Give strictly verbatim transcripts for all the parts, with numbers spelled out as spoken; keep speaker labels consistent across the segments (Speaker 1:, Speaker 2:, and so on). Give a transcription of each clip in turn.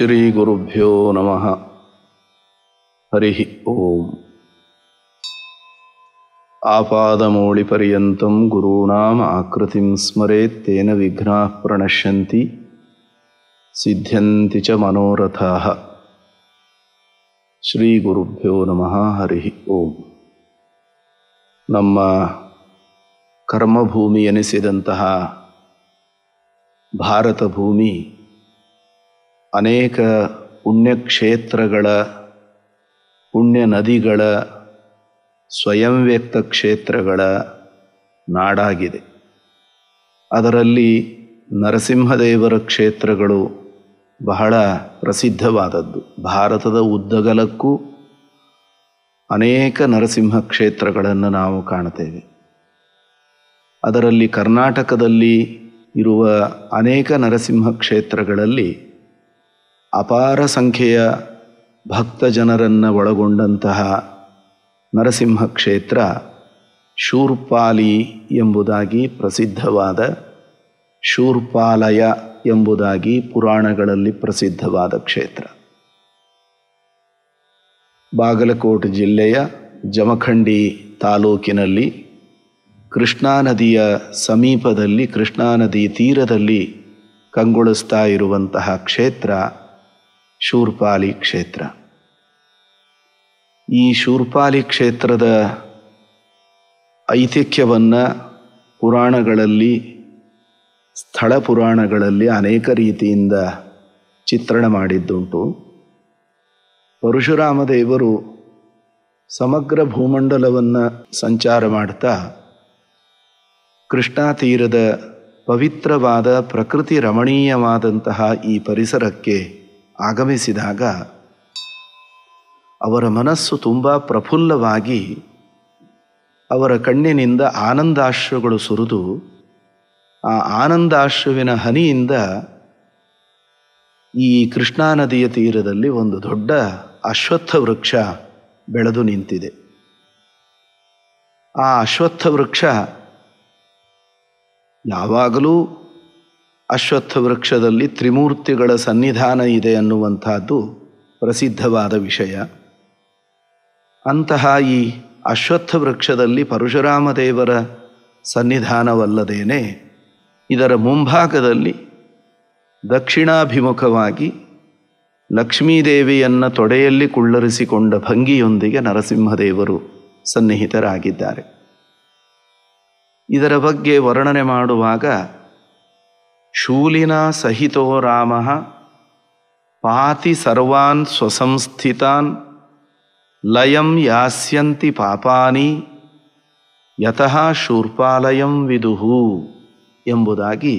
Speaker 1: ಶ್ರೀ ಗುರುಭ್ಯೋ ನಮಃ. ಹರಿ ಓಂ. ಆಪಾದಮೌಳಿಪರ್ಯಂತಂ ಗುರುಣಾಂ ಆಕೃತಿಂ ಸ್ಮರೇತ್ ತೇನ ವಿಘ್ನಾಃ ಪ್ರಣಶ್ಯಂತಿ ಸಿದ್ಧ್ಯಂತಿ ಚ ಮನೋರಥಾಃ. ಶ್ರೀ ಗುರುಭ್ಯೋ ನಮಃ. ಹರಿ ಓಂ. ನಮ್ಮ ಕರ್ಮಭೂಮಿ ಎನಿಸಿದಂತಹ ಭಾರತ ಭೂಮಿ ಅನೇಕ ಪುಣ್ಯಕ್ಷೇತ್ರಗಳ, ಪುಣ್ಯ ನದಿಗಳ, ಸ್ವಯಂ ವ್ಯಕ್ತ ಕ್ಷೇತ್ರಗಳ ನಾಡಾಗಿದೆ. ಅದರಲ್ಲಿ ನರಸಿಂಹದೇವರ ಕ್ಷೇತ್ರಗಳು ಬಹಳ ಪ್ರಸಿದ್ಧವಾದದ್ದು. ಭಾರತದ ಉದ್ದಗಲಕ್ಕೂ ಅನೇಕ ನರಸಿಂಹ ಕ್ಷೇತ್ರಗಳನ್ನು ನಾವು ಕಾಣುತ್ತೇವೆ. ಅದರಲ್ಲಿ ಕರ್ನಾಟಕದಲ್ಲಿ ಇರುವ ಅನೇಕ ನರಸಿಂಹ ಕ್ಷೇತ್ರಗಳಲ್ಲಿ ಅಪಾರ ಸಂಖ್ಯೆಯ ಭಕ್ತ ಜನರನ್ನು ಒಳಗೊಂಡಂತಹ ನರಸಿಂಹ ಕ್ಷೇತ್ರ ಶೂರ್ಪಾಲಿ ಎಂಬುದಾಗಿ ಪ್ರಸಿದ್ಧವಾದ, ಶೂರ್ಪಾಲಯ ಎಂಬುದಾಗಿ ಪುರಾಣಗಳಲ್ಲಿ ಪ್ರಸಿದ್ಧವಾದ ಕ್ಷೇತ್ರ. ಬಾಗಲಕೋಟೆ ಜಿಲ್ಲೆಯ ಜಮಖಂಡಿ ತಾಲೂಕಿನಲ್ಲಿ ಕೃಷ್ಣಾ ನದಿಯ ಸಮೀಪದಲ್ಲಿ, ಕೃಷ್ಣಾ ನದಿ ತೀರದಲ್ಲಿ ಕಂಗೊಳಿಸ್ತಾ ಇರುವಂತಹ ಕ್ಷೇತ್ರ ಶೂರ್ಪಾಲಿ ಕ್ಷೇತ್ರ. ಈ ಶೂರ್ಪಾಲಿ ಕ್ಷೇತ್ರದ ಐತಿಹ್ಯವನ್ನು ಪುರಾಣಗಳಲ್ಲಿ, ಸ್ಥಳ ಪುರಾಣಗಳಲ್ಲಿ ಅನೇಕ ರೀತಿಯಿಂದ ಚಿತ್ರಣ ಮಾಡಿದ್ದುಂಟು. ಪರಶುರಾಮ ದೇವರು ಸಮಗ್ರ ಭೂಮಂಡಲವನ್ನು ಸಂಚಾರ ಮಾಡ್ತಾ ಕೃಷ್ಣಾ ತೀರದ ಪವಿತ್ರವಾದ, ಪ್ರಕೃತಿ ರಮಣೀಯವಾದಂತಹ ಈ ಪರಿಸರಕ್ಕೆ ಆಗಮಿಸಿದಾಗ ಅವರ ಮನಸ್ಸು ತುಂಬ ಪ್ರಫುಲ್ಲವಾಗಿ ಅವರ ಕಣ್ಣಿನಿಂದ ಆನಂದಾಶ್ರುಗಳು ಸುರಿದು, ಆ ಆನಂದಾಶ್ರುವಿನ ಹನಿಯಿಂದ ಈ ಕೃಷ್ಣಾ ನದಿಯ ತೀರದಲ್ಲಿ ಒಂದು ದೊಡ್ಡ ಅಶ್ವತ್ಥ ವೃಕ್ಷ ಬೆಳೆದು ನಿಂತಿದೆ. ಆ ಅಶ್ವತ್ಥ ವೃಕ್ಷ ಯಾವಾಗಲೂ ಅಶ್ವತ್ಥ ವೃಕ್ಷದಲ್ಲಿ ತ್ರಿಮೂರ್ತಿಗಳ ಸನ್ನಿಧಾನ ಇದೆ ಅನ್ನುವಂಥದ್ದು ಪ್ರಸಿದ್ಧವಾದ ವಿಷಯ. ಅಂತಹ ಈ ಅಶ್ವತ್ಥ ವೃಕ್ಷದಲ್ಲಿ ಪರಶುರಾಮ ದೇವರ ಸನ್ನಿಧಾನವಲ್ಲದೇನೆ ಇದರ ಮುಂಭಾಗದಲ್ಲಿ ದಕ್ಷಿಣಾಭಿಮುಖವಾಗಿ ಲಕ್ಷ್ಮೀದೇವಿಯನ್ನು ತೊಡೆಯಲ್ಲಿ ಕುಳ್ಳರಿಸಿಕೊಂಡ ಭಂಗಿಯೊಂದಿಗೆ ನರಸಿಂಹದೇವರು ಸನ್ನಿಹಿತರಾಗಿದ್ದಾರೆ. ಇದರ ಬಗ್ಗೆ ವರ್ಣನೆ ಮಾಡುವಾಗ ಶೂಲಿನ ಸಹಿತೋ ರಾಮಃ ಪಾತಿ ಸರ್ವಾನ್ ಸ್ವಸಂಸ್ಥಿತಾನ್ ಲಯಂ ಯಾಸ್ಯಂತಿ ಪಾಪಾನಿ ಯತಃ ಶೂರ್ಪಾಲಯಂ ವಿದುಹು ಎಂಬುದಾಗಿ,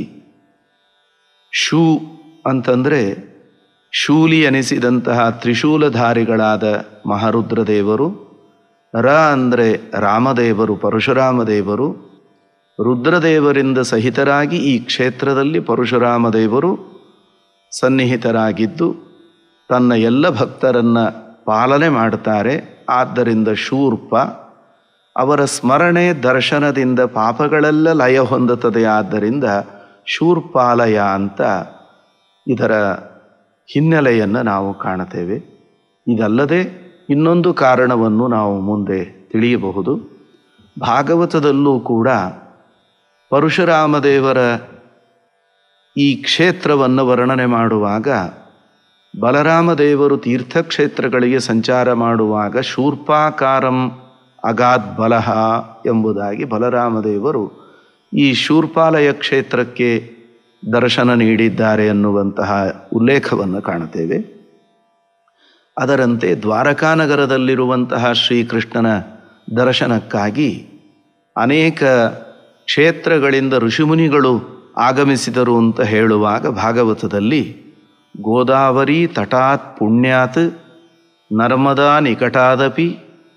Speaker 1: ಶೂ ಅಂತಂದರೆ ಶೂಲಿ ಎನಿಸಿದಂತಹ ತ್ರಿಶೂಲಧಾರಿಗಳಾದ ಮಹಾರುದ್ರದೇವರು, ರ ಅಂದರೆ ರಾಮದೇವರು, ಪರಶುರಾಮದೇವರು, ರುದ್ರದೇವರಿಂದ ಸಹಿತರಾಗಿ ಈ ಕ್ಷೇತ್ರದಲ್ಲಿ ಪರಶುರಾಮದೇವರು ಸನ್ನಿಹಿತರಾಗಿದ್ದು ತನ್ನ ಎಲ್ಲ ಭಕ್ತರನ್ನು ಪಾಲನೆ ಮಾಡ್ತಾರೆ. ಆದ್ದರಿಂದ ಶೂರ್ಪ, ಅವರ ಸ್ಮರಣೆ ದರ್ಶನದಿಂದ ಪಾಪಗಳೆಲ್ಲ ಲಯ ಹೊಂದುತ್ತದೆ. ಆದ್ದರಿಂದ ಶೂರ್ಪಾಲಯ ಅಂತ ಇದರ ಹಿನ್ನೆಲೆಯನ್ನು ನಾವು ಕಾಣುತ್ತೇವೆ. ಇದಲ್ಲದೆ ಇನ್ನೊಂದು ಕಾರಣವನ್ನು ನಾವು ಮುಂದೆ ತಿಳಿಯಬಹುದು. ಭಾಗವತದಲ್ಲೂ ಕೂಡ ಪರಶುರಾಮದೇವರ ಈ ಕ್ಷೇತ್ರವನ್ನು ವರ್ಣನೆ ಮಾಡುವಾಗ ಬಲರಾಮದೇವರು ತೀರ್ಥಕ್ಷೇತ್ರಗಳಿಗೆ ಸಂಚಾರ ಮಾಡುವಾಗ ಶೂರ್ಪಾಕಾರಂ ಅಗಾತ್ ಬಲಹ ಎಂಬುದಾಗಿ ಬಲರಾಮದೇವರು ಈ ಶೂರ್ಪಾಲಯ ಕ್ಷೇತ್ರಕ್ಕೆ ದರ್ಶನ ನೀಡಿದ್ದಾರೆ ಅನ್ನುವಂತಹ ಉಲ್ಲೇಖವನ್ನು ಕಾಣುತ್ತೇವೆ. ಅದರಂತೆ ದ್ವಾರಕಾನಗರದಲ್ಲಿರುವಂತಹ ಶ್ರೀಕೃಷ್ಣನ ದರ್ಶನಕ್ಕಾಗಿ ಅನೇಕ ಕ್ಷೇತ್ರಗಳಿಂದ ಋಷಿಮುನಿಗಳು ಆಗಮಿಸಿದರು ಅಂತ ಹೇಳುವಾಗ ಭಾಗವತದಲ್ಲಿ ಗೋದಾವರಿ ತಟಾತ್ ಪುಣ್ಯಾತ್ ನರ್ಮದಾ ನಿಕಟಾದಪಿ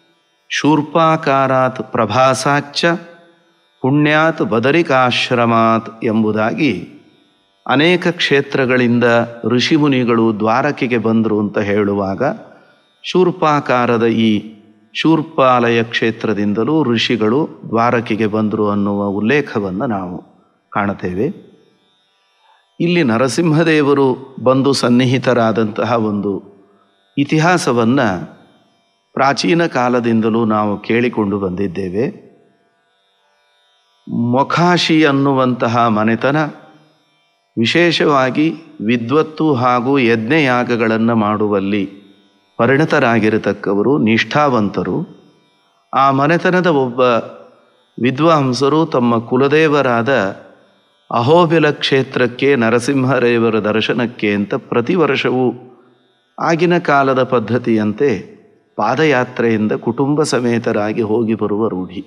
Speaker 1: ಶೂರ್ಪಾಕಾರಾತ್ ಪ್ರಭಾಸಾಚ್ಚ ಪುಣ್ಯಾತ್ ಬದರಿಕಾಶ್ರಮಾತ್ ಎಂಬುದಾಗಿ ಅನೇಕ ಕ್ಷೇತ್ರಗಳಿಂದ ಋಷಿಮುನಿಗಳು ದ್ವಾರಕೆಗೆ ಬಂದರು ಅಂತ ಹೇಳುವಾಗ ಶೂರ್ಪಾಕಾರದ ಈ ಶೂರ್ಪಾಲಯ ಕ್ಷೇತ್ರದಿಂದಲೂ ಋಷಿಗಳು ದ್ವಾರಕೆಗೆ ಬಂದರು ಅನ್ನುವ ಉಲ್ಲೇಖವನ್ನು ನಾವು ಕಾಣುತ್ತೇವೆ. ಇಲ್ಲಿ ನರಸಿಂಹದೇವರು ಬಂದು ಸನ್ನಿಹಿತರಾದಂತಹ ಒಂದು ಇತಿಹಾಸವನ್ನು ಪ್ರಾಚೀನ ಕಾಲದಿಂದಲೂ ನಾವು ಕೇಳಿಕೊಂಡು ಬಂದಿದ್ದೇವೆ. ಮೊಖಾಶಿ ಅನ್ನುವಂತಹ ಮನೆತನ ವಿಶೇಷವಾಗಿ ವಿದ್ವತ್ತು ಹಾಗೂ ಯಜ್ಞಯಾಗಗಳನ್ನು ಮಾಡುವಲ್ಲಿ ಪರಿಣತರಾಗಿರತಕ್ಕವರು, ನಿಷ್ಠಾವಂತರು. ಆ ಮನೆತನದ ಒಬ್ಬ ವಿದ್ವಾಂಸರು ತಮ್ಮ ಕುಲದೇವರಾದ ಅಹೋಬಿಲ ಕ್ಷೇತ್ರಕ್ಕೆ ನರಸಿಂಹದೇವರ ದರ್ಶನಕ್ಕೆ ಅಂತ ಪ್ರತಿ ವರ್ಷವೂ ಆಗಿನ ಕಾಲದ ಪದ್ಧತಿಯಂತೆ ಪಾದಯಾತ್ರೆಯಿಂದ ಕುಟುಂಬ ಸಮೇತರಾಗಿ ಹೋಗಿ ಬರುವ ರೂಢಿ.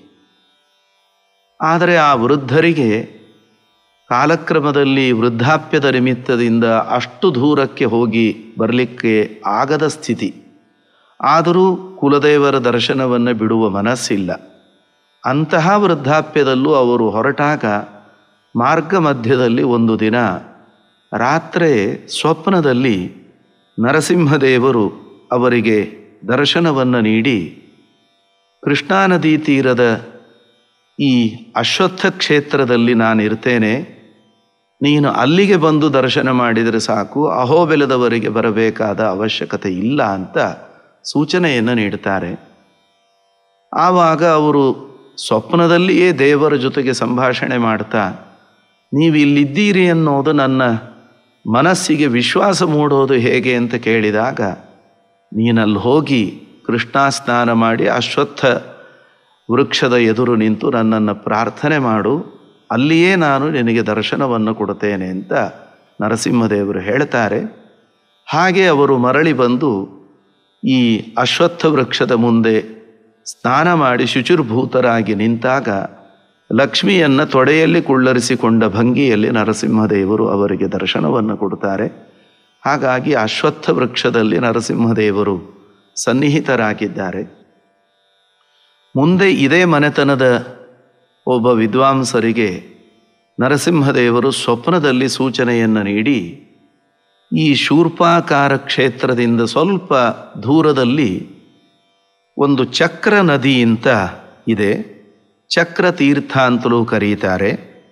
Speaker 1: ಆದರೆ ಆ ವೃದ್ಧರಿಗೆ ಕಾಲಕ್ರಮದಲ್ಲಿ ವೃದ್ಧಾಪ್ಯದ ನಿಮಿತ್ತದಿಂದ ಅಷ್ಟು ದೂರಕ್ಕೆ ಹೋಗಿ ಬರಲಿಕ್ಕೆ ಆಗದ ಸ್ಥಿತಿ. ಆದರೂ ಕುಲದೇವರ ದರ್ಶನವನ್ನು ಬಿಡುವ ಮನಸ್ಸಿಲ್ಲ. ಅಂತಹ ವೃದ್ಧಾಪ್ಯದಲ್ಲೂ ಅವರು ಹೊರಟಾಗ ಮಾರ್ಗ ಮಧ್ಯದಲ್ಲಿ ಒಂದು ದಿನ ರಾತ್ರಿ ಸ್ವಪ್ನದಲ್ಲಿ ನರಸಿಂಹದೇವರು ಅವರಿಗೆ ದರ್ಶನವನ್ನು ನೀಡಿ, ಕೃಷ್ಣಾ ನದಿ ತೀರದ ಈ ಅಶ್ವತ್ಥ ಕ್ಷೇತ್ರದಲ್ಲಿ ನಾನಿರ್ತೇನೆ, ನೀನು ಅಲ್ಲಿಗೆ ಬಂದು ದರ್ಶನ ಮಾಡಿದರೆ ಸಾಕು, ಅಹೋಬೆಲದವರೆಗೆ ಬರಬೇಕಾದ ಅವಶ್ಯಕತೆ ಇಲ್ಲ ಅಂತ ಸೂಚನೆಯನ್ನು ನೀಡ್ತಾರೆ. ಆವಾಗ ಅವರು ಸ್ವಪ್ನದಲ್ಲಿಯೇ ದೇವರ ಜೊತೆಗೆ ಸಂಭಾಷಣೆ ಮಾಡ್ತಾ, ನೀವು ಇಲ್ಲಿದ್ದೀರಿ ಅನ್ನೋದು ನನ್ನ ಮನಸ್ಸಿಗೆ ವಿಶ್ವಾಸ ಮೂಡೋದು ಹೇಗೆ ಅಂತ ಕೇಳಿದಾಗ, ನೀನಲ್ಲಿ ಹೋಗಿ ಕೃಷ್ಣಾ ಸ್ನಾನ ಮಾಡಿ ಅಶ್ವತ್ಥ ವೃಕ್ಷದ ಎದುರು ನಿಂತು ನನ್ನನ್ನು ಪ್ರಾರ್ಥನೆ ಮಾಡು, ಅಲ್ಲಿಯೇ ನಾನು ನಿನಗೆ ದರ್ಶನವನ್ನು ಕೊಡ್ತೇನೆ ಅಂತ ನರಸಿಂಹದೇವರು ಹೇಳ್ತಾರೆ. ಹಾಗೆ ಅವರು ಮರಳಿ ಬಂದು ಈ ಅಶ್ವತ್ಥ ವೃಕ್ಷದ ಮುಂದೆ ಸ್ನಾನ ಮಾಡಿ ಶುಚಿರ್ಭೂತರಾಗಿ ನಿಂತಾಗ ಲಕ್ಷ್ಮಿಯನ್ನು ತೊಡೆಯಲ್ಲಿ ಕುಳ್ಳರಿಸಿಕೊಂಡ ಭಂಗಿಯಲ್ಲಿ ನರಸಿಂಹದೇವರು ಅವರಿಗೆ ದರ್ಶನವನ್ನು ಕೊಡ್ತಾರೆ. ಹಾಗಾಗಿ ಅಶ್ವತ್ಥ ವೃಕ್ಷದಲ್ಲಿ ನರಸಿಂಹದೇವರು ಸನ್ನಿಹಿತರಾಗಿದ್ದಾರೆ. ಮುಂದೆ ಇದೇ ಮನೆತನದ ಒಬ್ಬ ವಿದ್ವಾಂಸರಿಗೆ ನರಸಿಂಹದೇವರು ಸ್ವಪ್ನದಲ್ಲಿ ಸೂಚನೆಯನ್ನು ನೀಡಿ, ಈ ಶೂರ್ಪಾಕಾರ ಕ್ಷೇತ್ರದಿಂದ ಸ್ವಲ್ಪ ದೂರದಲ್ಲಿ ಒಂದು ಚಕ್ರ ನದಿ ಅಂತ ಇದೆ, ಚಕ್ರ ತೀರ್ಥ ಅಂತಲೂ ಕರೀತಾರೆ.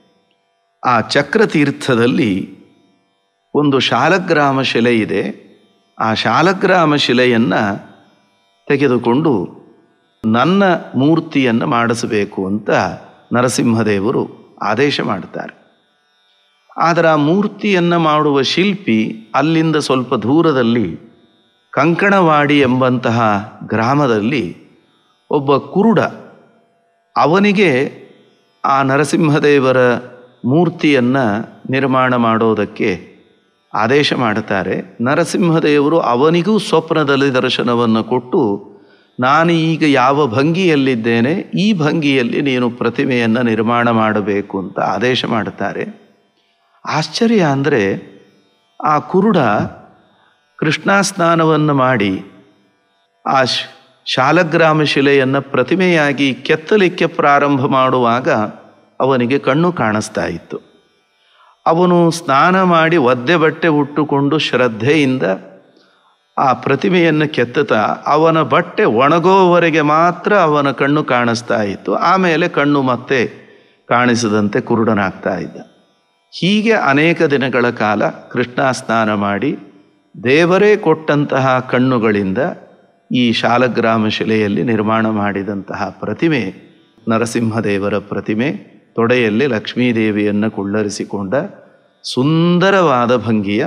Speaker 1: ಆ ಚಕ್ರ ತೀರ್ಥದಲ್ಲಿ ಒಂದು ಶಾಲಗ್ರಾಮ ಶಿಲೆ ಇದೆ. ಆ ಶಾಲಗ್ರಾಮ ಶಿಲೆಯನ್ನು ತೆಗೆದುಕೊಂಡು ನನ್ನ ಮೂರ್ತಿಯನ್ನು ಮಾಡಿಸಬೇಕು ಅಂತ ನರಸಿಂಹದೇವರು ಆದೇಶ ಮಾಡ್ತಾರೆ. ಆದರೆ ಆ ಮೂರ್ತಿಯನ್ನು ಮಾಡುವ ಶಿಲ್ಪಿ ಅಲ್ಲಿಂದ ಸ್ವಲ್ಪ ದೂರದಲ್ಲಿ ಕಂಕಣವಾಡಿ ಎಂಬಂತಹ ಗ್ರಾಮದಲ್ಲಿ ಒಬ್ಬ ಕುರುಡ, ಅವನಿಗೆ ಆ ನರಸಿಂಹದೇವರ ಮೂರ್ತಿಯನ್ನು ನಿರ್ಮಾಣ ಮಾಡೋದಕ್ಕೆ ಆದೇಶ ಮಾಡುತ್ತಾರೆ. ನರಸಿಂಹದೇವರು ಅವನಿಗೂ ಸ್ವಪ್ನದಲ್ಲಿ ದರ್ಶನವನ್ನು ಕೊಟ್ಟು, ನಾನು ಈಗ ಯಾವ ಭಂಗಿಯಲ್ಲಿದ್ದೇನೆ, ಈ ಭಂಗಿಯಲ್ಲಿ ನೀನು ಪ್ರತಿಮೆಯನ್ನು ನಿರ್ಮಾಣ ಮಾಡಬೇಕು ಅಂತ ಆದೇಶ ಮಾಡುತ್ತಾರೆ. ಆಶ್ಚರ್ಯ ಅಂದರೆ, ಆ ಕುರುಡ ಕೃಷ್ಣಾ ಸ್ನಾನವನ್ನು ಮಾಡಿ ಆ ಶಾಲಗ್ರಾಮ ಶಿಲೆಯನ್ನು ಪ್ರತಿಮೆಯಾಗಿ ಕೆತ್ತಲಿಕ್ಕೆ ಪ್ರಾರಂಭ ಮಾಡುವಾಗ ಅವನಿಗೆ ಕಣ್ಣು ಕಾಣಿಸ್ತಾ ಇತ್ತು. ಅವನು ಸ್ನಾನ ಮಾಡಿ ಒದ್ದೆ ಬಟ್ಟೆ ಉಟ್ಟುಕೊಂಡು ಶ್ರದ್ಧೆಯಿಂದ ಆ ಪ್ರತಿಮೆಯನ್ನು ಕೆತ್ತುತ್ತಾ ಅವನ ಬಟ್ಟೆ ಒಣಗೋವರೆಗೆ ಮಾತ್ರ ಅವನ ಕಣ್ಣು ಕಾಣಿಸ್ತಾ ಇತ್ತು. ಆಮೇಲೆ ಕಣ್ಣು ಮತ್ತೆ ಕಾಣಿಸದಂತೆ ಕುರುಡನಾಗ್ತಾ ಇದ್ದ. ಹೀಗೆ ಅನೇಕ ದಿನಗಳ ಕಾಲ ಕೃಷ್ಣಾ ಸ್ನಾನ ಮಾಡಿ ದೇವರೇ ಕೊಟ್ಟಂತಹ ಕಣ್ಣುಗಳಿಂದ ಈ ಶಾಲಗ್ರಾಮ ಶಿಲೆಯಲ್ಲಿ ನಿರ್ಮಾಣ ಮಾಡಿದಂತಹ ಪ್ರತಿಮೆ ನರಸಿಂಹದೇವರ ಪ್ರತಿಮೆ. ತೊಡೆಯಲ್ಲಿ ಲಕ್ಷ್ಮೀದೇವಿಯನ್ನು ಕುಳ್ಳರಿಸಿಕೊಂಡ ಸುಂದರವಾದ ಭಂಗಿಯ,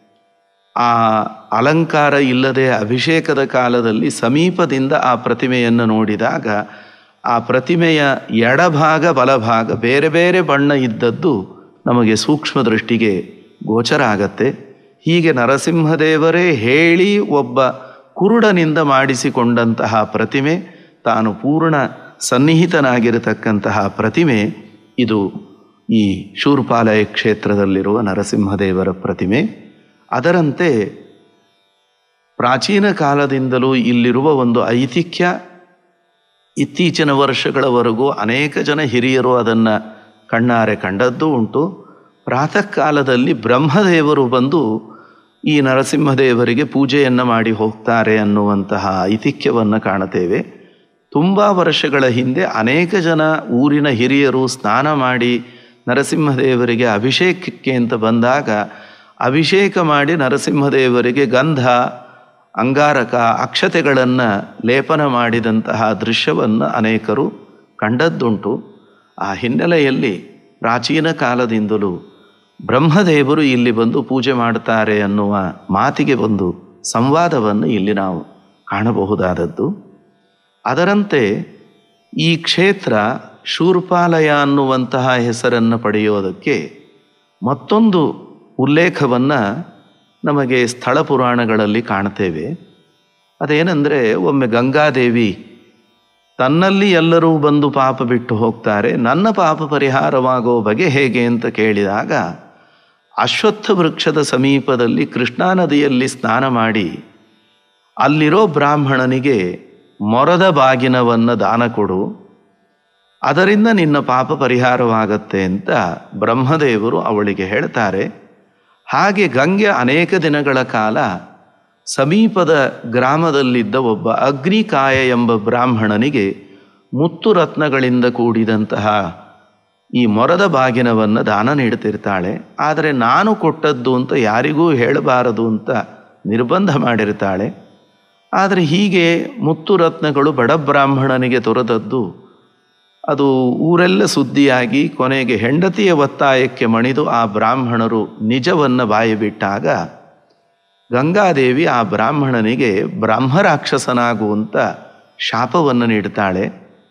Speaker 1: ಆ ಅಲಂಕಾರ ಇಲ್ಲದೆ ಅಭಿಷೇಕದ ಕಾಲದಲ್ಲಿ ಸಮೀಪದಿಂದ ಆ ಪ್ರತಿಮೆಯನ್ನು ನೋಡಿದಾಗ ಆ ಪ್ರತಿಮೆಯ ಎಡಭಾಗ ಬಲಭಾಗ ಬೇರೆ ಬೇರೆ ಬಣ್ಣ ಇದ್ದದ್ದು ನಮಗೆ ಸೂಕ್ಷ್ಮ ದೃಷ್ಟಿಗೆ ಗೋಚರ ಆಗತ್ತೆ. ಹೀಗೆ ನರಸಿಂಹದೇವರೇ ಹೇಳಿ ಒಬ್ಬ ಕುರುಡನಿಂದ ಮಾಡಿಸಿಕೊಂಡಂತಹ ಪ್ರತಿಮೆ, ತಾನು ಪೂರ್ಣ ಸನ್ನಿಹಿತನಾಗಿರತಕ್ಕಂತಹ ಪ್ರತಿಮೆ ಇದು ಈ ಶೂರ್ಪಾಲಯ ಕ್ಷೇತ್ರದಲ್ಲಿರುವ ನರಸಿಂಹದೇವರ ಪ್ರತಿಮೆ. ಅದರಂತೆ ಪ್ರಾಚೀನ ಕಾಲದಿಂದಲೂ ಇಲ್ಲಿರುವ ಒಂದು ಐತಿಹ್ಯ, ಇತ್ತೀಚಿನ ವರ್ಷಗಳವರೆಗೂ ಅನೇಕ ಜನ ಹಿರಿಯರು ಅದನ್ನು ಕಣ್ಣಾರೆ ಕಂಡದ್ದು ಉಂಟು. ಪ್ರಾತಃ ಕಾಲದಲ್ಲಿ ಬ್ರಹ್ಮದೇವರು ಬಂದು ಈ ನರಸಿಂಹದೇವರಿಗೆ ಪೂಜೆಯನ್ನು ಮಾಡಿ ಹೋಗ್ತಾರೆ ಅನ್ನುವಂತಹ ಐತಿಹ್ಯವನ್ನು ಕಾಣುತ್ತೇವೆ. ತುಂಬ ವರ್ಷಗಳ ಹಿಂದೆ ಅನೇಕ ಜನ ಊರಿನ ಹಿರಿಯರು ಸ್ನಾನ ಮಾಡಿ ನರಸಿಂಹದೇವರಿಗೆ ಅಭಿಷೇಕಕ್ಕೆ ಅಂತ ಬಂದಾಗ ಅಭಿಷೇಕ ಮಾಡಿ ನರಸಿಂಹದೇವರಿಗೆ ಗಂಧ, ಅಂಗಾರಕ, ಅಕ್ಷತೆಗಳನ್ನು ಲೇಪನ ಮಾಡಿದಂತಹ ದೃಶ್ಯವನ್ನು ಅನೇಕರು ಕಂಡದ್ದುಂಟು. ಆ ಹಿನ್ನೆಲೆಯಲ್ಲಿ ಪ್ರಾಚೀನ ಕಾಲದಿಂದಲೂ ಬ್ರಹ್ಮದೇವರು ಇಲ್ಲಿ ಬಂದು ಪೂಜೆ ಮಾಡ್ತಾರೆ ಅನ್ನುವ ಮಾತಿಗೆ ಒಂದು ಸಂವಾದವನ್ನು ಇಲ್ಲಿ ನಾವು ಕಾಣಬಹುದಾದದ್ದು. ಅದರಂತೆ ಈ ಕ್ಷೇತ್ರ ಶೂರ್ಪಾಲಯ ಅನ್ನುವಂತಹ ಹೆಸರನ್ನು ಪಡೆಯೋದಕ್ಕೆ ಮತ್ತೊಂದು ಉಲ್ಲೇಖವನ್ನು ನಮಗೆ ಸ್ಥಳ ಪುರಾಣಗಳಲ್ಲಿ ಕಾಣ್ತೇವೆ. ಅದೇನೆಂದರೆ, ಒಮ್ಮೆ ಗಂಗಾದೇವಿ ತನ್ನಲ್ಲಿ ಎಲ್ಲರೂ ಬಂದು ಪಾಪ ಬಿಟ್ಟು ಹೋಗ್ತಾರೆ, ನನ್ನ ಪಾಪ ಪರಿಹಾರವಾಗೋ ಬಗೆ ಹೇಗೆ ಅಂತ ಕೇಳಿದಾಗ ಅಶ್ವತ್ಥ ವೃಕ್ಷದ ಸಮೀಪದಲ್ಲಿ ಕೃಷ್ಣಾ ನದಿಯಲ್ಲಿ ಸ್ನಾನ ಮಾಡಿ ಅಲ್ಲಿರೋ ಬ್ರಾಹ್ಮಣನಿಗೆ ಮೊರದ ಬಾಗಿನವನ್ನು ದಾನ ಕೊಡು, ಅದರಿಂದ ನಿನ್ನ ಪಾಪ ಪರಿಹಾರವಾಗತ್ತೆ ಅಂತ ಬ್ರಹ್ಮದೇವರು ಅವಳಿಗೆ ಹೇಳ್ತಾರೆ. ಹಾಗೆ ಗಂಗೆ ಅನೇಕ ದಿನಗಳ ಕಾಲ ಸಮೀಪದ ಗ್ರಾಮದಲ್ಲಿದ್ದ ಒಬ್ಬ ಅಗ್ನಿಕಾಯ ಎಂಬ ಬ್ರಾಹ್ಮಣನಿಗೆ ಮುತ್ತು ರತ್ನಗಳಿಂದ ಕೂಡಿದಂತಹ ಈ ಮೊರದ ಬಾಗಿನವನ್ನು ದಾನ ನೀಡುತ್ತಿರ್ತಾಳೆ. ಆದರೆ ನಾನು ಕೊಟ್ಟದ್ದು ಅಂತ ಯಾರಿಗೂ ಹೇಳಬಾರದು ಅಂತ ನಿರ್ಬಂಧ ಮಾಡಿರ್ತಾಳೆ. ಆದರೆ ಹೀಗೆ ಮುತ್ತು ರತ್ನಗಳು ಬಡ ಬ್ರಾಹ್ಮಣನಿಗೆ ದೊರೆತದ್ದು ಅದು ಊರೆಲ್ಲ ಸುದ್ದಿಯಾಗಿ ಕೊನೆಗೆ ಹೆಂಡತಿಯ ಒತ್ತಾಯಕ್ಕೆ ಮಣಿದು ಆ ಬ್ರಾಹ್ಮಣರು ನಿಜವನ್ನು ಬಾಯಿ ಬಿಟ್ಟಾಗ ಗಂಗಾದೇವಿ ಆ ಬ್ರಾಹ್ಮಣನಿಗೆ ಬ್ರಹ್ಮರಾಕ್ಷಸನಾಗುವಂಥ ಶಾಪವನ್ನು ನೀಡುತ್ತಾಳೆ.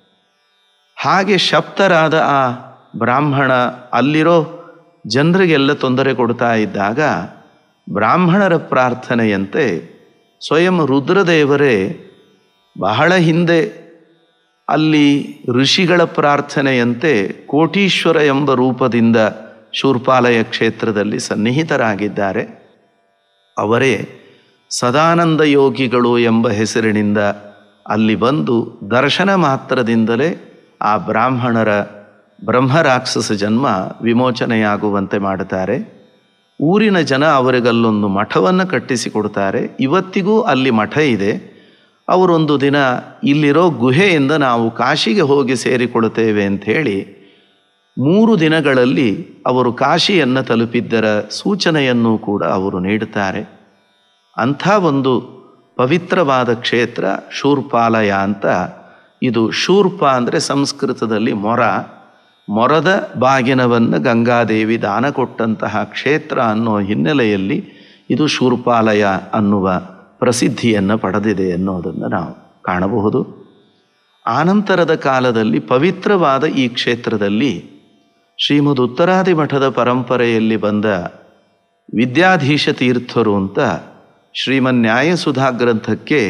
Speaker 1: ಹಾಗೆ ಶಪ್ತರಾದ ಆ ಬ್ರಾಹ್ಮಣ ಅಲ್ಲಿರೋ ಜನರಿಗೆಲ್ಲ ತೊಂದರೆ ಕೊಡ್ತಾ ಇದ್ದಾಗ ಬ್ರಾಹ್ಮಣರ ಪ್ರಾರ್ಥನೆಯಂತೆ ಸ್ವಯಂ ರುದ್ರದೇವರೇ ಬಹಳ ಹಿಂದೆ ಅಲ್ಲಿ ಋಷಿಗಳ ಪ್ರಾರ್ಥನೆಯಂತೆ ಕೋಟೀಶ್ವರ ಎಂಬ ರೂಪದಿಂದ ಶೂರ್ಪಾಲಯ ಕ್ಷೇತ್ರದಲ್ಲಿ ಸನ್ನಿಹಿತರಾಗಿದ್ದಾರೆ. ಅವರೇ ಸದಾನಂದ ಯೋಗಿಗಳು ಎಂಬ ಹೆಸರಿನಿಂದ ಅಲ್ಲಿ ಬಂದು ದರ್ಶನ ಮಾತ್ರದಿಂದಲೇ ಆ ಬ್ರಾಹ್ಮಣರ ಬ್ರಹ್ಮರಾಕ್ಷಸ ಜನ್ಮ ವಿಮೋಚನೆಯಾಗುವಂತೆ ಮಾಡುತ್ತಾರೆ. ಊರಿನ ಜನ ಅವರಿಗಲ್ಲೊಂದು ಮಠವನ್ನು ಕಟ್ಟಿಸಿಕೊಡ್ತಾರೆ. ಇವತ್ತಿಗೂ ಅಲ್ಲಿ ಮಠ ಇದೆ. ಅವರೊಂದು ದಿನ ಇಲ್ಲಿರೋ ಗುಹೆಯಿಂದ ನಾವು ಕಾಶಿಗೆ ಹೋಗಿ ಸೇರಿಕೊಡುತ್ತೇವೆ ಅಂಥೇಳಿ ಮೂರು ದಿನಗಳಲ್ಲಿ ಅವರು ಕಾಶಿಯನ್ನು ತಲುಪಿದ್ದರ ಸೂಚನೆಯನ್ನು ಕೂಡ ಅವರು ನೀಡುತ್ತಾರೆ. ಅಂಥ ಒಂದು ಪವಿತ್ರವಾದ ಕ್ಷೇತ್ರ ಶೂರ್ಪಾಲಯ ಅಂತ. ಇದು ಶೂರ್ಪ ಅಂದರೆ ಸಂಸ್ಕೃತದಲ್ಲಿ ಮೊರ, ಮೊರದ ಬಾಗಿನವನ್ನು ಗಂಗಾದೇವಿ ದಾನ ಕೊಟ್ಟಂತಹ ಕ್ಷೇತ್ರ ಅನ್ನೋ ಹಿನ್ನೆಲೆಯಲ್ಲಿ ಇದು ಶೂರ್ಪಾಲಯ ಅನ್ನುವ ಪ್ರಸಿದ್ಧಿಯನ್ನು ಪಡೆದಿದೆ ಅನ್ನೋದನ್ನು ನಾವು ಕಾಣಬಹುದು. ಆನಂತರದ ಕಾಲದಲ್ಲಿ ಪವಿತ್ರವಾದ ಈ ಕ್ಷೇತ್ರದಲ್ಲಿ ಶ್ರೀಮದ್ ಉತ್ತರಾದಿ ಮಠದ ಪರಂಪರೆಯಲ್ಲಿ ಬಂದ ವಿದ್ಯಾಧೀಶ ತೀರ್ಥರು ಅಂತ ಶ್ರೀಮನ್ ನ್ಯಾಯಸುಧಾ ಗ್ರಂಥಕ್ಕೆ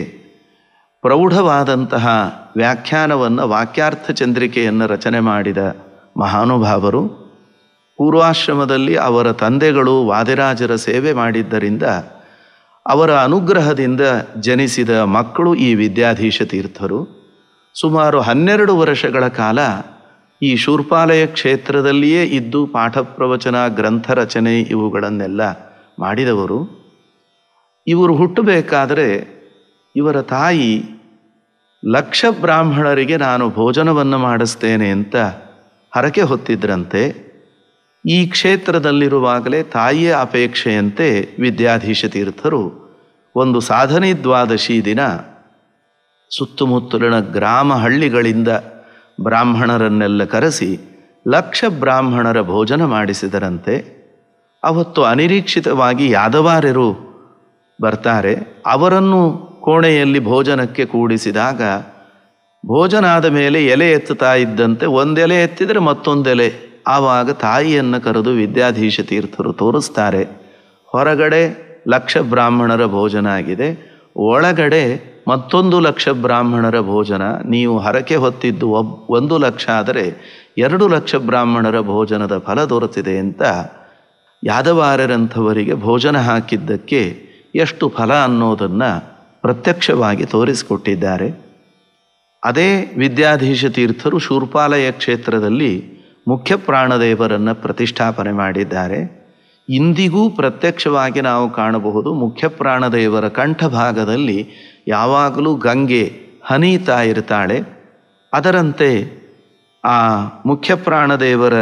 Speaker 1: ಪ್ರೌಢವಾದಂತಹ ವ್ಯಾಖ್ಯಾನವನ್ನು, ವಾಕ್ಯಾರ್ಥ ಚಂದ್ರಿಕೆಯನ್ನು ರಚನೆ ಮಾಡಿದ ಮಹಾನುಭಾವರು. ಪೂರ್ವಾಶ್ರಮದಲ್ಲಿ ಅವರ ತಂದೆಗಳು ವಾದಿರಾಜರ ಸೇವೆ ಮಾಡಿದ್ದರಿಂದ ಅವರ ಅನುಗ್ರಹದಿಂದ ಜನಿಸಿದ ಮಕ್ಕಳು ಈ ವಿದ್ಯಾಧೀಶ ತೀರ್ಥರು. ಸುಮಾರು ಹನ್ನೆರಡು ವರ್ಷಗಳ ಕಾಲ ಈ ಶೂರ್ಪಾಲಯ ಕ್ಷೇತ್ರದಲ್ಲಿಯೇ ಇದ್ದು ಪಾಠ ಪ್ರವಚನ, ಗ್ರಂಥ ರಚನೆ ಇವುಗಳನ್ನೆಲ್ಲ ಮಾಡಿದವರು. ಇವರು ಹುಟ್ಟಬೇಕಾದರೆ ಇವರ ತಾಯಿ ಲಕ್ಷ ಬ್ರಾಹ್ಮಣರಿಗೆ ನಾನು ಭೋಜನವನ್ನು ಮಾಡಿಸ್ತೇನೆ ಅಂತ ಹರಕೆ ಹೊತ್ತಿದ್ರಂತೆ. ಈ ಕ್ಷೇತ್ರದಲ್ಲಿರುವಾಗಲೇ ತಾಯಿಯ ಅಪೇಕ್ಷೆಯಂತೆ ವಿದ್ಯಾಧೀಶ ತೀರ್ಥರು ಒಂದು ಸಾಧನೆ ದ್ವಾದಶಿ ದಿನ ಸುತ್ತಮುತ್ತಲಿನ ಗ್ರಾಮ ಹಳ್ಳಿಗಳಿಂದ ಬ್ರಾಹ್ಮಣರನ್ನೆಲ್ಲ ಕರೆಸಿ ಲಕ್ಷ ಬ್ರಾಹ್ಮಣರ ಭೋಜನ ಮಾಡಿಸಿದರಂತೆ. ಅವತ್ತು ಅನಿರೀಕ್ಷಿತವಾಗಿ ಯಾದವಾರರು ಬರ್ತಾರೆ. ಅವರನ್ನು ಕೋಣೆಯಲ್ಲಿ ಭೋಜನಕ್ಕೆ ಕೂಡಿಸಿದಾಗ ಭೋಜನ ಆದ ಮೇಲೆ ಎಲೆ ಎತ್ತುತ್ತಾ ಇದ್ದಂತೆ ಒಂದೆಲೆ ಎತ್ತಿದರೆ ಮತ್ತೊಂದೆಲೆ. ಆವಾಗ ತಾಯಿಯನ್ನು ಕರೆದು ವಿದ್ಯಾಧೀಶ ತೀರ್ಥರು ತೋರಿಸ್ತಾರೆ, ಹೊರಗಡೆ ಲಕ್ಷ ಬ್ರಾಹ್ಮಣರ ಭೋಜನ ಆಗಿದೆ, ಒಳಗಡೆ ಮತ್ತೊಂದು ಲಕ್ಷ ಬ್ರಾಹ್ಮಣರ ಭೋಜನ. ನೀವು ಹರಕೆ ಹೊತ್ತಿದ್ದು ಒಬ್ ಒಂದು ಲಕ್ಷ ಆದರೆ ಎರಡು ಲಕ್ಷ ಬ್ರಾಹ್ಮಣರ ಭೋಜನದ ಫಲ ದೊರೆತಿದೆ ಅಂತ ಯಾದವಾರರಂಥವರಿಗೆ ಭೋಜನ ಹಾಕಿದ್ದಕ್ಕೆ ಎಷ್ಟು ಫಲ ಅನ್ನೋದನ್ನು ಪ್ರತ್ಯಕ್ಷವಾಗಿ ತೋರಿಸಿಕೊಟ್ಟಿದ್ದಾರೆ. ಅದೇ ವಿದ್ಯಾಧೀಶ ತೀರ್ಥರು ಶೂರ್ಪಾಲಯ ಕ್ಷೇತ್ರದಲ್ಲಿ ಮುಖ್ಯ ಪ್ರಾಣದೇವರನ್ನು ಪ್ರತಿಷ್ಠಾಪನೆ ಮಾಡಿದ್ದಾರೆ. ಇಂದಿಗೂ ಪ್ರತ್ಯಕ್ಷವಾಗಿ ನಾವು ಕಾಣಬಹುದು. ಮುಖ್ಯ ಪ್ರಾಣದೇವರ ಕಂಠಭಾಗದಲ್ಲಿ ಯಾವಾಗಲೂ ಗಂಗೆ ಹನಿತಾ ಇರ್ತಾಳೆ. ಅದರಂತೆ ಆ ಮುಖ್ಯ ಪ್ರಾಣದೇವರ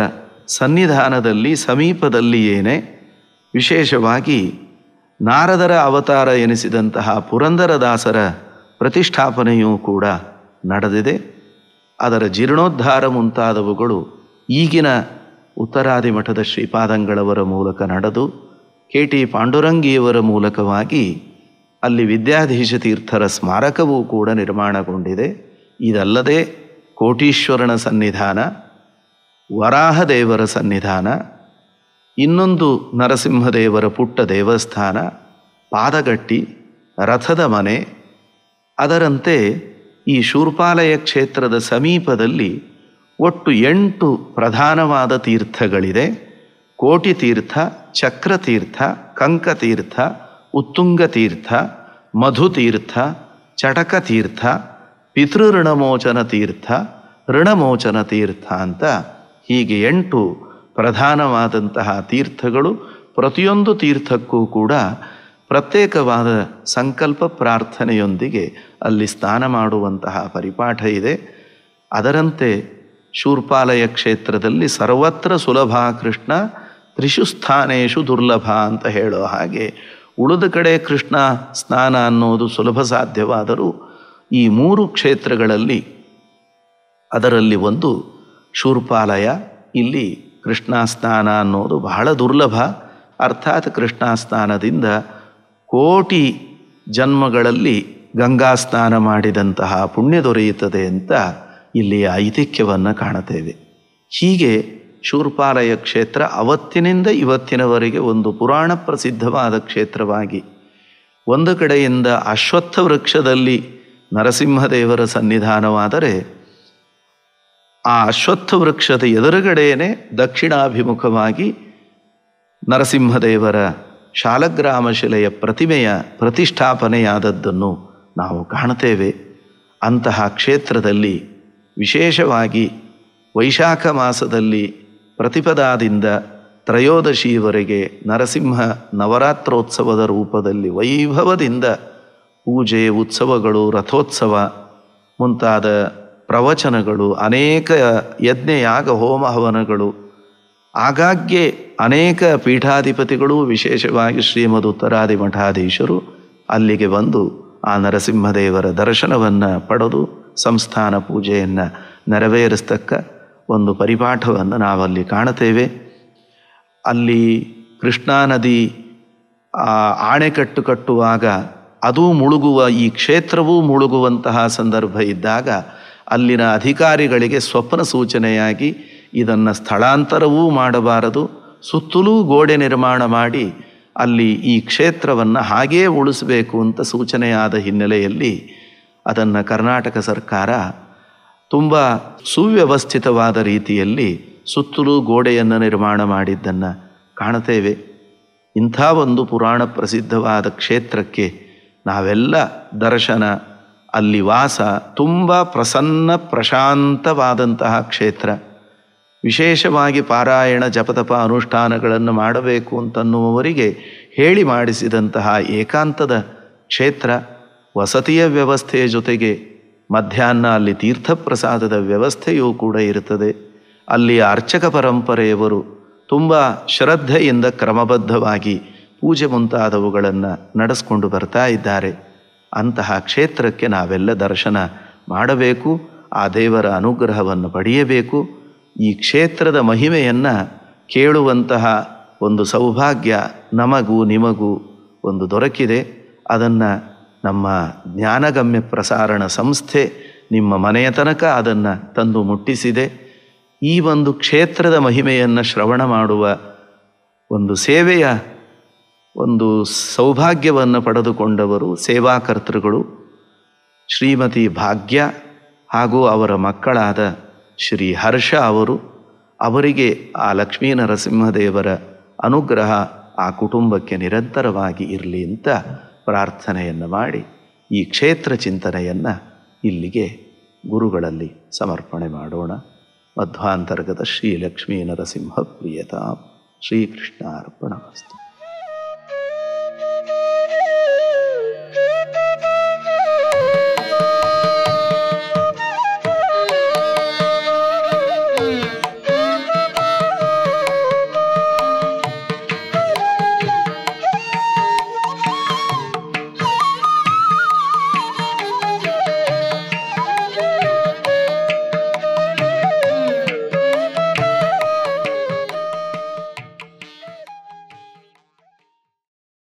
Speaker 1: ಸನ್ನಿಧಾನದಲ್ಲಿ ಸಮೀಪದಲ್ಲಿಯೇನೆ ವಿಶೇಷವಾಗಿ ನಾರದರ ಅವತಾರ ಎನಿಸಿದಂತಹ ಪುರಂದರದಾಸರ ಪ್ರತಿಷ್ಠಾಪನೆಯೂ ಕೂಡ ನಡೆದಿದೆ. ಅದರ ಜೀರ್ಣೋದ್ಧಾರ ಮುಂತಾದವುಗಳು ಈಗಿನ ಉತ್ತರಾದಿ ಮಠದ ಶ್ರೀಪಾದಂಗಳವರ ಮೂಲಕ ನಡೆದು ಕೆ ಟಿ ಪಾಂಡುರಂಗಿಯವರ ಮೂಲಕವಾಗಿ ಅಲ್ಲಿ ವಿದ್ಯಾಧೀಶ ತೀರ್ಥರ ಸ್ಮಾರಕವೂ ಕೂಡ ನಿರ್ಮಾಣಗೊಂಡಿದೆ. ಇದಲ್ಲದೆ ಕೋಟೀಶ್ವರನ ಸನ್ನಿಧಾನ, ವರಾಹದೇವರ ಸನ್ನಿಧಾನ, ಇನ್ನೊಂದು ನರಸಿಂಹದೇವರ ಪುಟ್ಟ ದೇವಸ್ಥಾನ, ಪಾದಗಟ್ಟಿ, ರಥದ ಮನೆ, ಅದರಂತೆ ಈ ಶೂರ್ಪಾಲಯ ಕ್ಷೇತ್ರದ ಸಮೀಪದಲ್ಲಿ ಒಟ್ಟು ಎಂಟು ಪ್ರಧಾನವಾದ ತೀರ್ಥಗಳಿದೆ. ಕೋಟಿ ತೀರ್ಥ, ಚಕ್ರತೀರ್ಥ, ಕಂಕತೀರ್ಥ, ಉತ್ತುಂಗತೀರ್ಥ, ಮಧುತೀರ್ಥ, ಚಟಕತೀರ್ಥ, ಪಿತೃಋಣಮೋಚನ ತೀರ್ಥ, ಋಣಮೋಚನ ತೀರ್ಥ ಅಂತ ಹೀಗೆ ಎಂಟು ಪ್ರಧಾನವಾದಂತಹ ತೀರ್ಥಗಳು. ಪ್ರತಿಯೊಂದು ತೀರ್ಥಕ್ಕೂ ಕೂಡ ಪ್ರತ್ಯೇಕವಾದ ಸಂಕಲ್ಪ ಪ್ರಾರ್ಥನೆಯೊಂದಿಗೆ ಅಲ್ಲಿ ಸ್ನಾನ ಮಾಡುವಂತಹ ಪರಿಪಾಠ ಇದೆ. ಅದರಂತೆ ಶೂರ್ಪಾಲಯ ಕ್ಷೇತ್ರದಲ್ಲಿ ಸರ್ವತ್ರ ಸುಲಭ ಕೃಷ್ಣ ತ್ರಿಷು ಸ್ಥಾನೇಶು ದುರ್ಲಭ ಅಂತ ಹೇಳೋ ಹಾಗೆ ಉಳಿದ ಕಡೆ ಕೃಷ್ಣ ಸ್ನಾನ ಅನ್ನೋದು ಸುಲಭ ಸಾಧ್ಯವಾದರೂ ಈ ಮೂರು ಕ್ಷೇತ್ರಗಳಲ್ಲಿ ಅದರಲ್ಲಿ ಒಂದು ಶೂರ್ಪಾಲಯ, ಇಲ್ಲಿ ಕೃಷ್ಣ ಸ್ನಾನ ಅನ್ನೋದು ಬಹಳ ದುರ್ಲಭ. ಅರ್ಥಾತ್ ಕೃಷ್ಣ ಸ್ನಾನದಿಂದ ಕೋಟಿ ಜನ್ಮಗಳಲ್ಲಿ ಗಂಗಾ ಸ್ನಾನ ಮಾಡಿದಂತಹ ಪುಣ್ಯ ದೊರೆಯುತ್ತದೆ ಅಂತ ಇಲ್ಲಿ ಐತಿಹ್ಯವನ್ನು ಕಾಣುತ್ತೇವೆ. ಹೀಗೆ ಶೂರ್ಪಾಲಯ ಕ್ಷೇತ್ರ ಅವತ್ತಿನಿಂದ ಇವತ್ತಿನವರೆಗೆ ಒಂದು ಪುರಾಣ ಪ್ರಸಿದ್ಧವಾದ ಕ್ಷೇತ್ರವಾಗಿ, ಒಂದು ಕಡೆಯಿಂದ ಅಶ್ವತ್ಥ ವೃಕ್ಷದಲ್ಲಿ ನರಸಿಂಹದೇವರ ಸನ್ನಿಧಾನವಾದರೆ ಆ ಅಶ್ವತ್ಥ ವೃಕ್ಷದ ಎದುರುಗಡೆಯೇ ದಕ್ಷಿಣಾಭಿಮುಖವಾಗಿ ನರಸಿಂಹದೇವರ ಶಾಲಗ್ರಾಮ ಶಿಲೆಯ ಪ್ರತಿಮೆಯ ಪ್ರತಿಷ್ಠಾಪನೆಯಾದದ್ದನ್ನು ನಾವು ಕಾಣುತ್ತೇವೆ. ಅಂತಹ ಕ್ಷೇತ್ರದಲ್ಲಿ ವಿಶೇಷವಾಗಿ ವೈಶಾಖ ಮಾಸದಲ್ಲಿ ಪ್ರತಿಪದಾದಿಂದ ತ್ರಯೋದಶಿಯವರೆಗೆ ನರಸಿಂಹ ನವರಾತ್ರೋತ್ಸವದ ರೂಪದಲ್ಲಿ ವೈಭವದಿಂದ ಪೂಜೆ, ಉತ್ಸವಗಳು, ರಥೋತ್ಸವ ಮುಂತಾದ ಪ್ರವಚನಗಳು, ಅನೇಕ ಯಜ್ಞ, ಯಾಗ, ಹೋಮ ಹವನಗಳು, ಆಗಾಗ್ಗೆ ಅನೇಕ ಪೀಠಾಧಿಪತಿಗಳು, ವಿಶೇಷವಾಗಿ ಶ್ರೀಮದ್ ಉತ್ತರಾದಿ ಮಠಾಧೀಶರು ಅಲ್ಲಿಗೆ ಬಂದು ಆ ನರಸಿಂಹದೇವರ ದರ್ಶನವನ್ನು ಪಡೆದು ಸಂಸ್ಥಾನ ಪೂಜೆಯನ್ನು ನೆರವೇರಿಸ್ತಕ್ಕ ಒಂದು ಪರಿಪಾಠವನ್ನು ನಾವಲ್ಲಿ ಕಾಣುತ್ತೇವೆ. ಅಲ್ಲಿ ಕೃಷ್ಣಾ ನದಿ ಆಣೆಕಟ್ಟು ಕಟ್ಟುವಾಗ ಅದು ಮುಳುಗುವ, ಈ ಕ್ಷೇತ್ರವೂ ಮುಳುಗುವಂತಹ ಸಂದರ್ಭ ಇದ್ದಾಗ ಅಲ್ಲಿನ ಅಧಿಕಾರಿಗಳಿಗೆ ಸ್ವಪ್ನ ಸೂಚನೆಯಾಗಿ ಇದನ್ನು ಸ್ಥಳಾಂತರವೂ ಮಾಡಬಾರದು, ಸುತ್ತಲೂ ಗೋಡೆ ನಿರ್ಮಾಣ ಮಾಡಿ ಅಲ್ಲಿ ಈ ಕ್ಷೇತ್ರವನ್ನು ಹಾಗೇ ಉಳಿಸಬೇಕು ಅಂತ ಸೂಚನೆಯಾದ ಹಿನ್ನೆಲೆಯಲ್ಲಿ ಅದನ್ನು ಕರ್ನಾಟಕ ಸರ್ಕಾರ ತುಂಬ ಸುವ್ಯವಸ್ಥಿತವಾದ ರೀತಿಯಲ್ಲಿ ಸುತ್ತಲೂ ಗೋಡೆಯನ್ನು ನಿರ್ಮಾಣ ಮಾಡಿದ್ದನ್ನು ಕಾಣುತ್ತೇವೆ. ಇಂಥ ಒಂದು ಪುರಾಣ ಪ್ರಸಿದ್ಧವಾದ ಕ್ಷೇತ್ರಕ್ಕೆ ನಾವೆಲ್ಲ ದರ್ಶನ, ಅಲ್ಲಿ ವಾಸ, ತುಂಬ ಪ್ರಸನ್ನ ಪ್ರಶಾಂತವಾದಂತಹ ಕ್ಷೇತ್ರ. ವಿಶೇಷವಾಗಿ ಪಾರಾಯಣ ಜಪತಪ ಅನುಷ್ಠಾನಗಳನ್ನು ಮಾಡಬೇಕು ಅಂತನ್ನುವವರಿಗೆ ಹೇಳಿ ಮಾಡಿಸಿದಂತಹ ಏಕಾಂತದ ಕ್ಷೇತ್ರ. ವಸತಿಯ ವ್ಯವಸ್ಥೆಯ ಜೊತೆಗೆ ಮಧ್ಯಾಹ್ನ ಅಲ್ಲಿ ತೀರ್ಥಪ್ರಸಾದದ ವ್ಯವಸ್ಥೆಯೂ ಕೂಡ ಇರುತ್ತದೆ. ಅಲ್ಲಿಯ ಅರ್ಚಕ ಪರಂಪರೆಯವರು ತುಂಬ ಶ್ರದ್ಧೆಯಿಂದ ಕ್ರಮಬದ್ಧವಾಗಿ ಪೂಜೆ ಮುಂತಾದವುಗಳನ್ನು ನಡೆಸ್ಕೊಂಡು ಬರ್ತಾ ಇದ್ದಾರೆ. ಅಂತಹ ಕ್ಷೇತ್ರಕ್ಕೆ ನಾವೆಲ್ಲ ದರ್ಶನ ಮಾಡಬೇಕು, ಆ ದೇವರ ಅನುಗ್ರಹವನ್ನು ಪಡೆಯಬೇಕು. ಈ ಕ್ಷೇತ್ರದ ಮಹಿಮೆಯನ್ನು ಕೇಳುವಂತಹ ಒಂದು ಸೌಭಾಗ್ಯ ನಮಗೂ ನಿಮಗೂ ಒಂದು ದೊರಕಿದೆ. ಅದನ್ನು ನಮ್ಮ ಜ್ಞಾನಗಮ್ಯ ಪ್ರಸಾರಣ ಸಂಸ್ಥೆ ನಿಮ್ಮ ಮನೆಯ ತನಕ ಅದನ್ನು ತಂದು ಮುಟ್ಟಿಸಿದೆ. ಈ ಒಂದು ಕ್ಷೇತ್ರದ ಮಹಿಮೆಯನ್ನು ಶ್ರವಣ ಮಾಡುವ ಒಂದು ಸೇವೆಯ ಒಂದು ಸೌಭಾಗ್ಯವನ್ನು ಪಡೆದುಕೊಂಡವರು ಸೇವಾಕರ್ತೃಗಳು ಶ್ರೀಮತಿ ಭಾಗ್ಯ ಹಾಗೂ ಅವರ ಮಕ್ಕಳಾದ ಶ್ರೀ ಹರ್ಷ ಅವರು. ಅವರಿಗೆ ಆ ಲಕ್ಷ್ಮೀ ನರಸಿಂಹದೇವರ ಅನುಗ್ರಹ ಆ ಕುಟುಂಬಕ್ಕೆ ನಿರಂತರವಾಗಿ ಇರಲಿ ಅಂತ ಪ್ರಾರ್ಥನೆಯನ್ನು ಮಾಡಿ ಈ ಕ್ಷೇತ್ರ ಚಿಂತನೆಯನ್ನು ಇಲ್ಲಿಗೆ ಗುರುಗಳಲ್ಲಿ ಸಮರ್ಪಣೆ ಮಾಡೋಣ. ಮಧ್ವಾಂತರ್ಗತ ಶ್ರೀ ಲಕ್ಷ್ಮೀ ನರಸಿಂಹ ಪ್ರಿಯತಾಂ. ಶ್ರೀಕೃಷ್ಣಾರ್ಪಣಮಸ್ತು.